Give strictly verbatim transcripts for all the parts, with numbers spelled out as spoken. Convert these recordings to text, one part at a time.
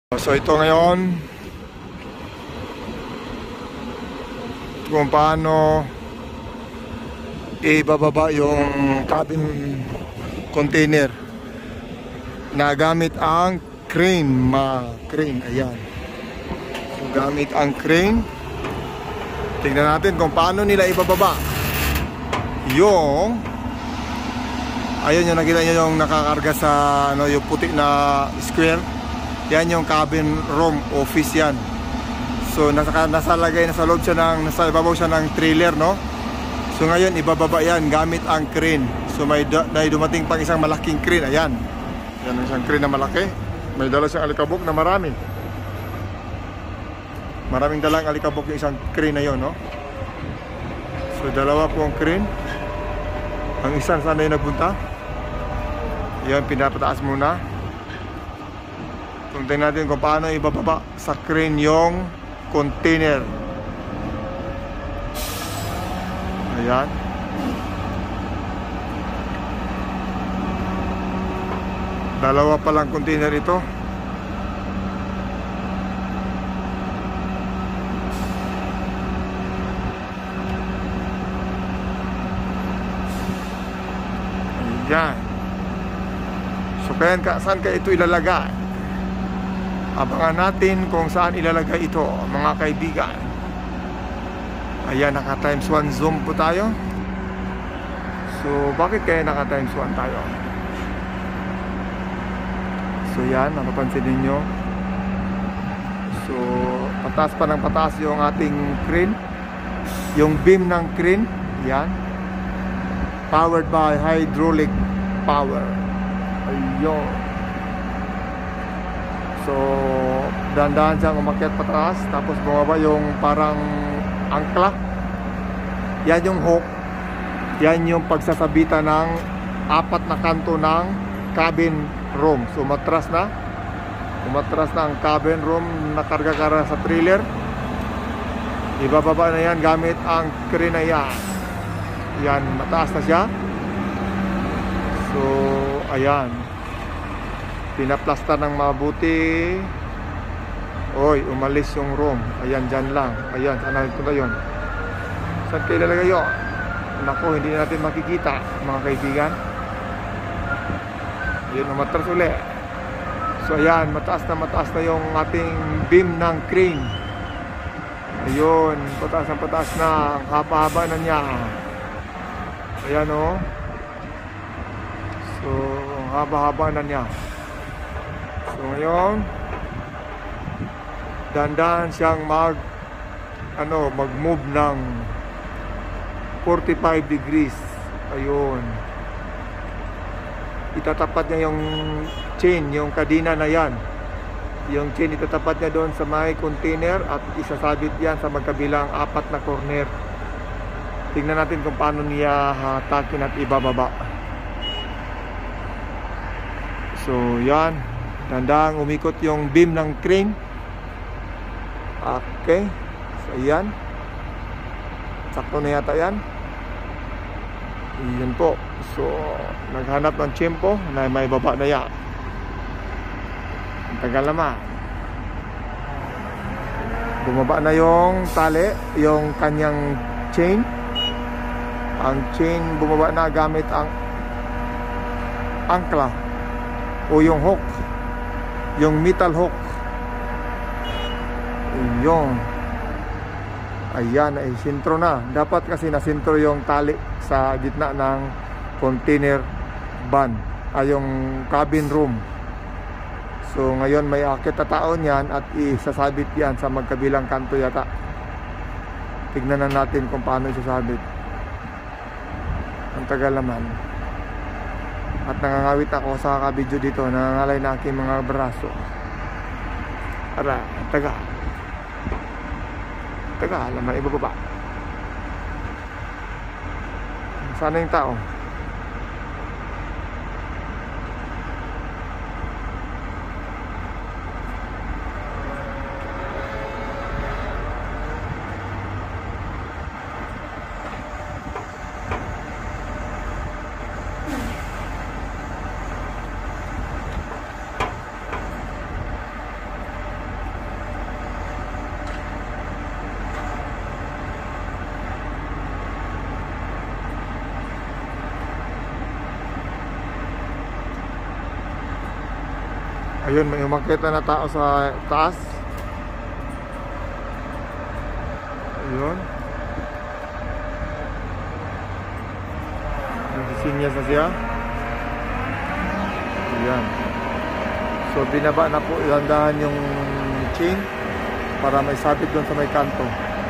So ito ngayon kung paano ibababa yung cabin container na gamit ang crane, ma crane, ayan. So, gamit ang crane. Tingnan natin kung paano nila ibababa yung, ayun yung nakita nyo yung nakakarga sa ano, yung puti na square. Yan yung cabin room office yan. So nasa, nasa lagay, nasa loob siya ng, nasa ibabaw siya ng trailer, no? So ngayon ibababa yan gamit ang crane. So may, may dumating pang isang malaking crane. Ayan, yan ang isang crane na malaki. May dala siyang alikabok na marami. Maraming dalang alikabok yung isang crane na yun, no? So dalawa po ang crane. Ang isang sana yung nagpunta. Yan, pinapataas muna. Tingnan natin kung paano ibababa sa crane yung container. Ayan. Dalawa pa lang container ito. Ayan. So kaya saan ka ito ilalagay? Abangan natin kung saan ilalagay ito, mga kaibigan. Ayan, naka times one zoom po tayo. So bakit kaya naka times one tayo? So yan, napapansin ninyo. So pataas pa ng pataas yung ating crane. Yung beam ng crane, yan, powered by hydraulic power. Ayun. So, dahan-dahan siyang umakyat pataas. Tapos bumaba yung parang angkla. Yan yung hook. Yan yung pagsasabitan ng apat na kanto ng cabin room. So, matras na. Umatras na ang cabin room. Nakarga-karga sa trailer. Ibababa na yan gamit ang crane na yan. Yan, mataas na siya. So, ayan. Pinaplastar ng mabuti. Oy, umalis yung room. Ayan, dyan lang. Ayan, saan nagpunta yun? Saan kayo ilalagay yun? Naku, hindi natin makikita, mga kaibigan. Ayan, umatras uli. So ayan, mataas na mataas na yung ating beam ng crane. Ayun, pataas na pataas na. Ang haba-haba na niya. Ayan, o. So, ang haba-haba na niya. So ngayon, dandan siyang mag ano, mag-move ng forty-five degrees. Ayun. Itatapat niya yung chain, yung kadina na yan. Yung chain itatapat niya doon sa may container at isasabit yan sa magkabilang apat na corner. Tingnan natin kung paano niya hatakin at ibababa. So yan, tandang umikot yung beam ng crane. Okay. So ayan, sakto na yata yan. Yan po. So naghanap ng tiyempo na may baba na yan. Ang tagal naman. Bumaba na yung tali, yung kanyang chain. Ang chain bumaba na gamit ang angkla o yung hook, yung metal hook. Yung ayan, ay sintro na. Dapat kasi nasintro yung tali sa gitna ng container van, ay yung cabin room. So ngayon may akit na taon yan at isasabit yan sa magkabilang kanto yata. Tignan na natin kung paano isasabit. Ang tagal naman. At nangangawit ako sa kabidyo dito. Nangangalay na aking mga braso. Ara, taga. Taga, alam na ibababa. Sana yung tao. Ayun, may umakyat na tao sa taas. Ayun. Nagsisinyas na siya. Ayan. So binaba na po, ilandahan yung chain para may sabit doon sa may kanto.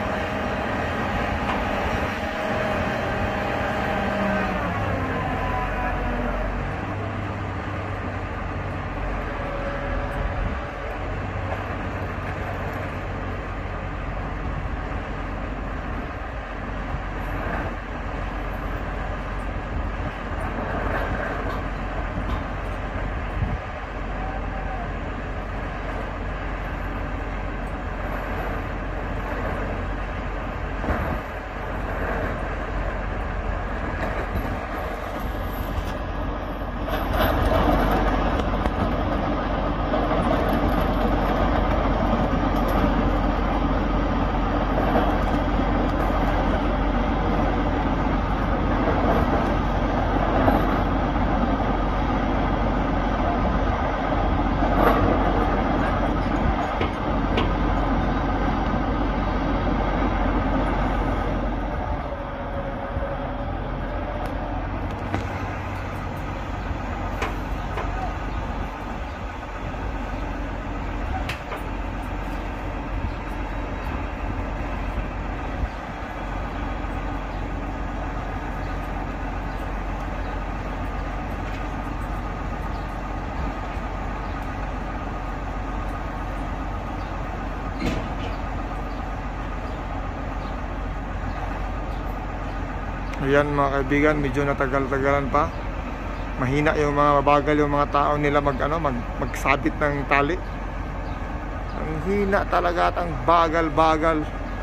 Ayan mga kaibigan, medyo natagal-tagalan pa. Mahina yung mga mabagal yung mga tao nila mag, ano, mag, magsabit ng tali. Ang hina talaga at ang bagal-bagal.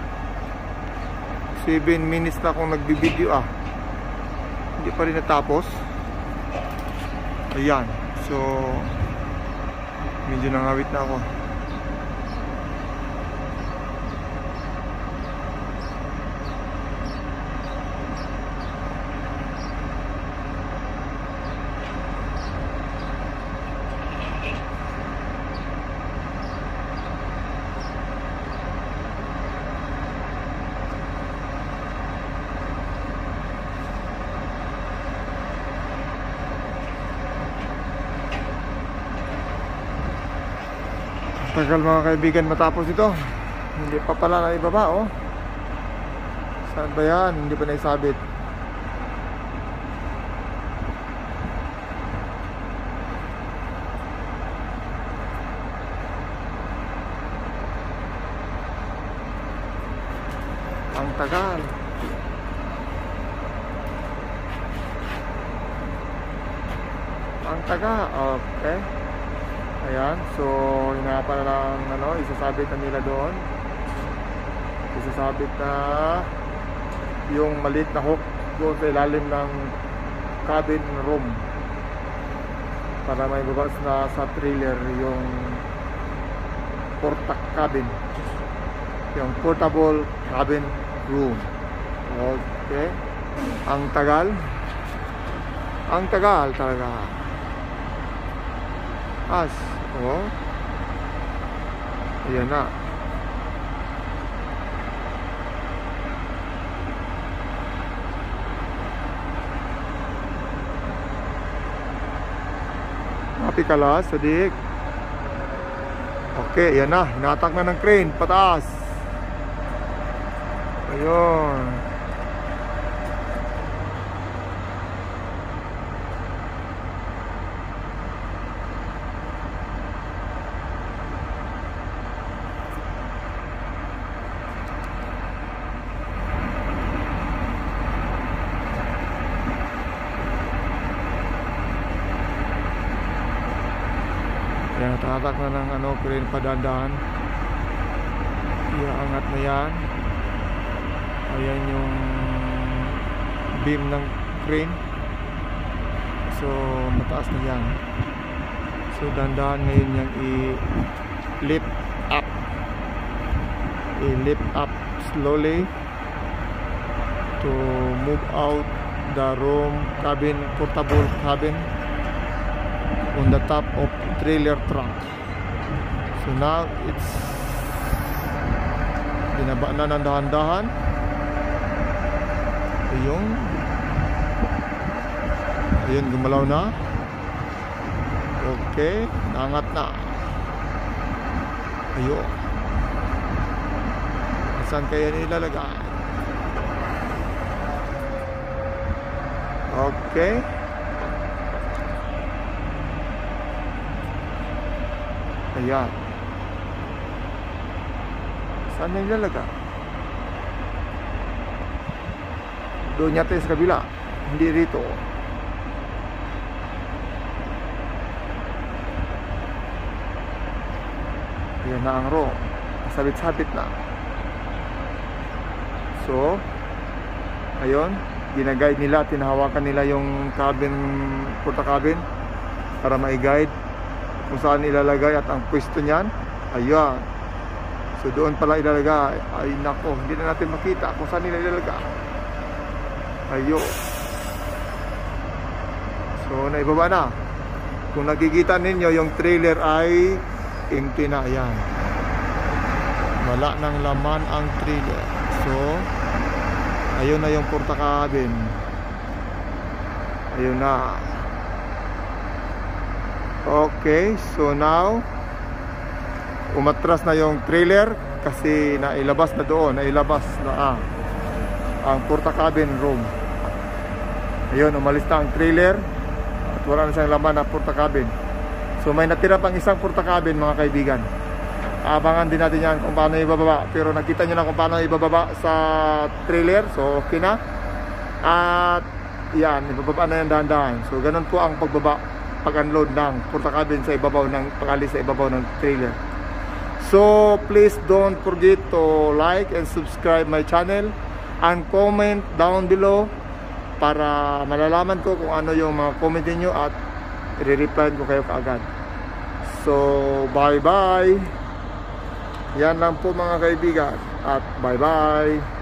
seven minutes na akong nagbibideo ah. Hindi pa rin natapos. Ayan, so medyo nangawit na ako. Tagal mga kaibigan matapos ito. Hindi pa pala na ibaba oh. Saan ba yan? Hindi pa naisabit. Ang tagal. Ang tagal. Okay. Ayan, so hinapan na lang ano, isasabit na nila doon. Isasabit na yung maliit na hook doon sa ilalim ng cabin room para may babas na sa trailer yung porta cabin, yung portable cabin room. Okay. Ang tagal. Ang tagal talaga. As, oh. Ayan na. Happy ka lang, Sadik. Okay, ayan na. Hinatak na ng crane, pataas. Ayun. Ayan, tatak na ng ano, crane padandaan. Iaangat na yan. Ayan yung beam ng crane. So, mataas na yan. So, dandahan ngayon yung i-lift up. I-lift up slowly to move out the room cabin, portable cabin. on the top of trailer truck. So now it's binaba na ng dahan-dahan. Ayun. Ayun, gumalaw na. Okay, naangat na. Ayun. Saan kaya nilalagay? Okay. Ayan. Saan na nilalagay? Doon yata sa kabila. Hindi rito. Ayan na ang row. Sabit-sabit na. So, ayun. Ginaguide nila. Tinahawakan nila yung cabin, porta cabin, para ma-guide kung saan ilalagay at ang pwesto niyan. Ayan. So doon pala ilalagay. Ay nako, hindi na natin makita kung saan nila ilalagay. Ayun. So naibaba na. Kung nakikita ninyo, yung trailer ay empty na. Ayan. Wala nang laman ang trailer. So ayun na yung porta cabin. Ayun na. Okay, so now umatras na yung trailer kasi nailabas na doon, nailabas na ah, ang porta cabin room. Ayun, umalis na ang trailer at wala na siyang laman na porta cabin. So may natira pang isang porta cabin, mga kaibigan. Abangan din natin yan kung paano ibababa. Pero nakita nyo na kung paano ibababa sa trailer. So okay na. At yan, ibababa na yan dahan-dahan. So ganun po ang pagbaba, pag-unload ng porta cabin sa ibabaw ng, pag-alis sa ibabaw ng trailer. So please don't forget to like and subscribe my channel and comment down below para malalaman ko kung ano yung mga comment niyo at i-reply ko kayo kaagad. So bye bye. Yan lang po mga kaibigan at bye bye.